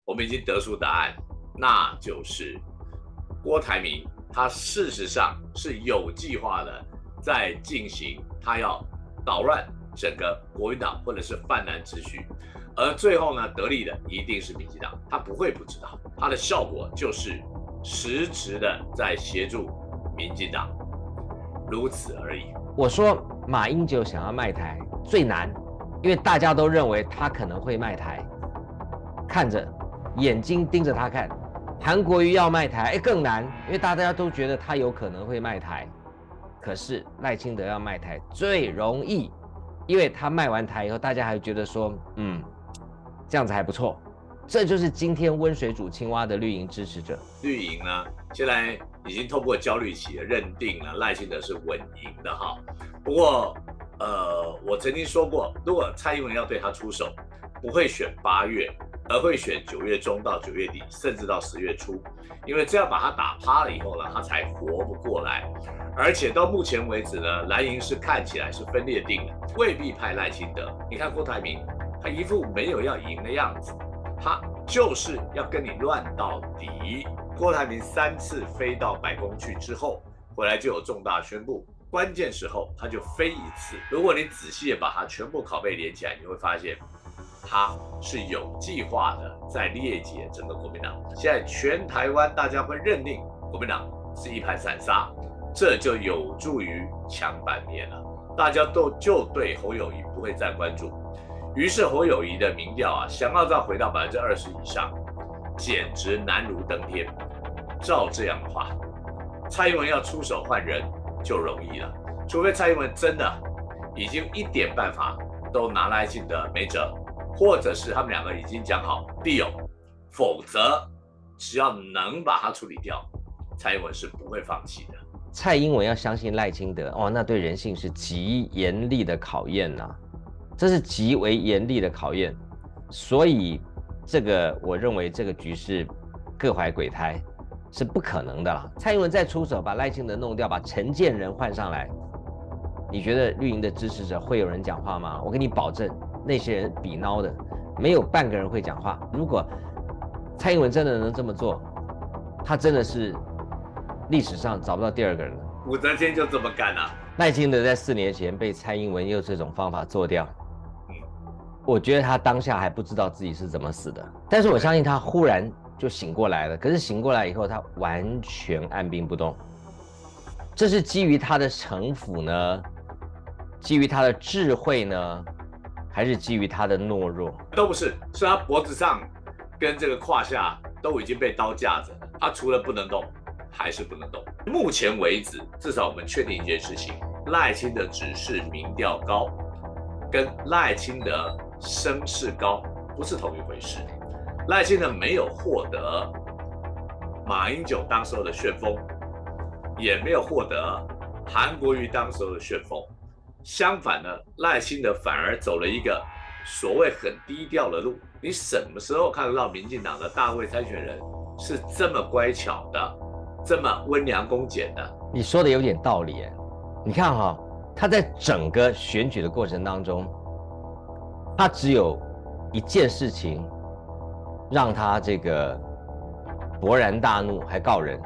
我们已经得出答案，那就是郭台铭他事实上是有计划的在进行他要捣乱整个国民党或者是泛蓝秩序，而最后呢得利的一定是民进党，他不会不知道，他的效果就是实质的在协助民进党，如此而已。 我说马英九想要卖台最难，因为大家都认为他可能会卖台，看着眼睛盯着他看。韩国瑜要卖台，更难，因为大家都觉得他有可能会卖台。可是赖清德要卖台最容易，因为他卖完台以后，大家还觉得说，这样子还不错。这就是今天温水煮青蛙的绿营支持者。 绿营呢，现在已经透过焦虑期认定了赖清德是稳赢的哈。不过，我曾经说过，如果蔡英文要对他出手，不会选8月，而会选9月中到9月底，甚至到10月初，因为这样把他打趴了以后呢，他才活不过来。而且到目前为止呢，蓝营是看起来是分裂定了，未必派赖清德。你看郭台铭，他一副没有要赢的样子，他就是要跟你乱到底。郭台铭3次飞到白宫去之后，回来就有重大宣布，关键时候他就飞一次。如果你仔细的把它全部拷贝连起来，你会发现他是有计划的在裂解整个国民党。现在全台湾大家会认定国民党是一盘散沙，这就有助于抢版面了。大家就对侯友宜不会再关注，于是侯友宜的民调想要再回到20%以上，简直难如登天。照这样的话，蔡英文要出手换人就容易了，除非蔡英文真的已经一点办法都拿赖清德没辙，或者是他们2个已经讲好deal，否则只要能把它处理掉，蔡英文是不会放弃的。 蔡英文要相信赖清德，那对人性是极严厉的考验这是极为严厉的考验。所以我认为这个局势各怀鬼胎，是不可能的啦。蔡英文再出手把赖清德弄掉，把陈建仁换上来，你觉得绿营的支持者会有人讲话吗？我跟你保证，那些人比孬的，没有半个人会讲话。如果蔡英文真的能这么做，他真的是历史上找不到第2个人了。 武则天就这么干啊。 赖清德在4年前被蔡英文用这种方法做掉，我觉得他当下还不知道自己是怎么死的，但是我相信他忽然就醒过来了。可是醒过来以后，他完全按兵不动。这是基于他的城府呢，基于他的智慧呢，还是基于他的懦弱？ 都不是，是他脖子上跟这个胯下都已经被刀架着，他除了不能动，还是不能动。目前为止，至少我们确定一件事情：赖清德只是民调高，跟赖清德声势高不是同一回事。赖清德没有获得马英九当时候的旋风，也没有获得韩国瑜当时候的旋风。相反呢，赖清德反而走了一个所谓很低调的路。你什么时候看得到民进党的大卫参选人是这么乖巧的，这么温良恭俭的？ 你说的有点道理耶。你看他在整个选举的过程当中，他只有一件事情让他这个勃然大怒，还告人，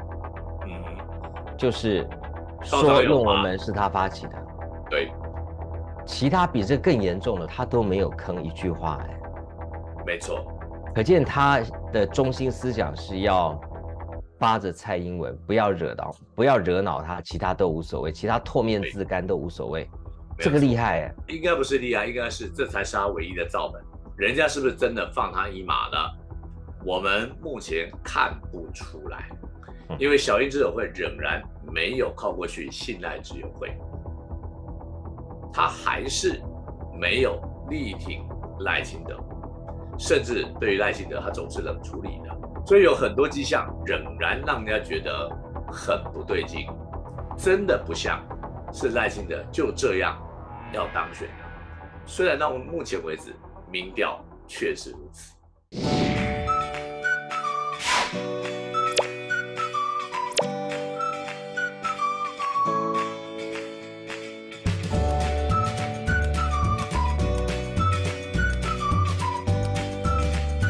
就是说论文门是他发起的。 对， 其他比这更严重的他都没有吭一句话没错， 可见他的中心思想是要扒着蔡英文，不要惹恼他，其他都无所谓，其他唾面自干都无所谓。这个厉害应该不是厉害，应该是这才是他唯一的罩门。人家是不是真的放他一马呢？我们目前看不出来，因为小英执委会仍然没有靠过去信赖执委会，他还是没有力挺赖清德，甚至对于赖清德他总是冷处理的，所以有很多迹象仍然让人家觉得很不对劲，真的不像是赖清德就这样要当选的。虽然到目前为止民调确实如此。